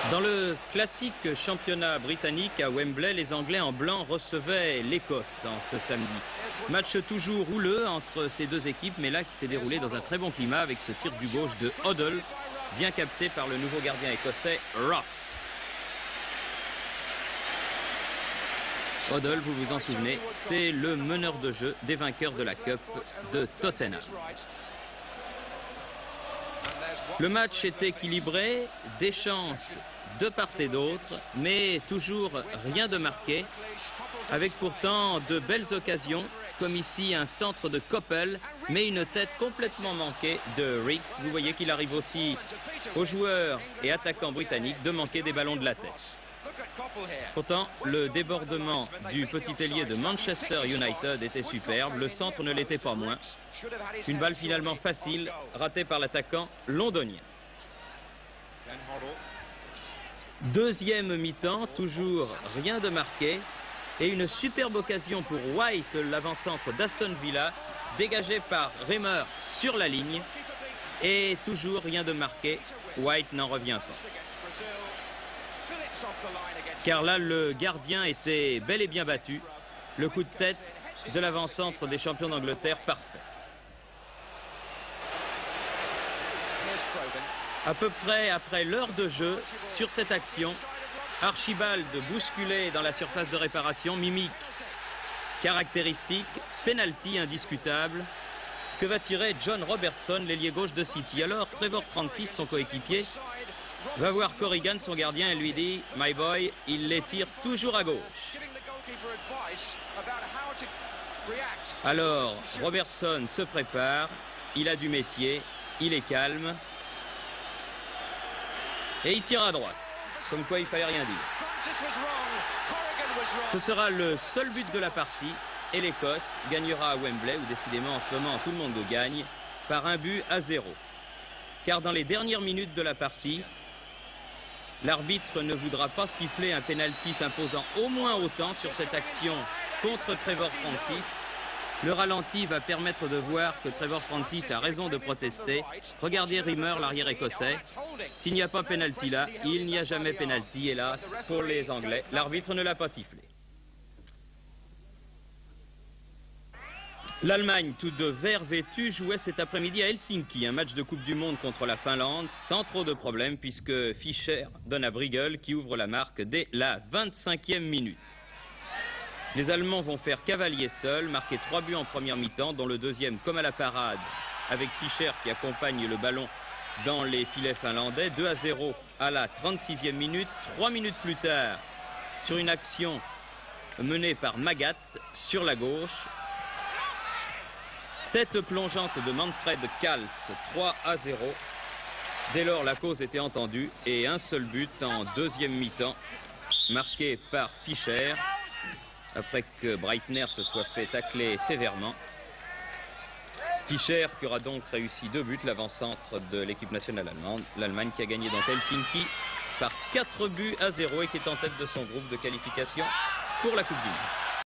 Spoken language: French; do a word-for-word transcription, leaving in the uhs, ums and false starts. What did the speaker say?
Dans le classique championnat britannique à Wembley, les Anglais en blanc recevaient l'Écosse en ce samedi. Match toujours houleux entre ces deux équipes, mais là qui s'est déroulé dans un très bon climat avec ce tir du gauche de Hoddle, bien capté par le nouveau gardien écossais Rough. Hoddle, vous vous en souvenez, c'est le meneur de jeu des vainqueurs de la Cup de Tottenham. Le match est équilibré, des chances de part et d'autre, mais toujours rien de marqué, avec pourtant de belles occasions, comme ici un centre de Coppell, mais une tête complètement manquée de Rix. Vous voyez qu'il arrive aussi aux joueurs et attaquants britanniques de manquer des ballons de la tête. Pourtant, le débordement du petit ailier de Manchester United était superbe, le centre ne l'était pas moins. Une balle finalement facile, ratée par l'attaquant londonien. Deuxième mi-temps, toujours rien de marqué. Et une superbe occasion pour White, l'avant-centre d'Aston Villa, dégagé par Reimer sur la ligne. Et toujours rien de marqué, White n'en revient pas. Car là, le gardien était bel et bien battu. Le coup de tête de l'avant-centre des champions d'Angleterre, parfait. À peu près après l'heure de jeu, sur cette action, Archibald bousculé dans la surface de réparation, mimique caractéristique, penalty indiscutable. Que va tirer John Robertson, l'ailier gauche de City? Alors Trevor Francis, son coéquipier, va voir Corrigan, son gardien, et lui dit « My boy, il les tire toujours à gauche ». Alors Robertson se prépare, il a du métier, il est calme, et il tire à droite, comme quoi il fallait rien dire. Ce sera le seul but de la partie, et l'Écosse gagnera à Wembley, où décidément en ce moment tout le monde gagne, par un but à zéro. Car dans les dernières minutes de la partie, l'arbitre ne voudra pas siffler un pénalty s'imposant au moins autant sur cette action contre Trevor Francis. Le ralenti va permettre de voir que Trevor Francis a raison de protester. Regardez Reimer, l'arrière écossais. S'il n'y a pas pénalty là, il n'y a jamais pénalty, hélas, pour les Anglais. L'arbitre ne l'a pas sifflé. L'Allemagne, tout de vert vêtu, jouait cet après-midi à Helsinki, un match de Coupe du Monde contre la Finlande, sans trop de problèmes, puisque Fischer donne à Briegel qui ouvre la marque dès la vingt-cinquième minute. Les Allemands vont faire cavalier seul, marquer trois buts en première mi-temps, dont le deuxième comme à la parade, avec Fischer qui accompagne le ballon dans les filets finlandais. deux à zéro à la trente-sixième minute. Trois minutes plus tard, sur une action menée par Magath sur la gauche, tête plongeante de Manfred Kaltz, trois à zéro. Dès lors, la cause était entendue et un seul but en deuxième mi-temps, marqué par Fischer, après que Breitner se soit fait tacler sévèrement. Fischer qui aura donc réussi deux buts, l'avant-centre de l'équipe nationale allemande. L'Allemagne qui a gagné dans Helsinki par quatre buts à zéro et qui est en tête de son groupe de qualification pour la Coupe du Monde.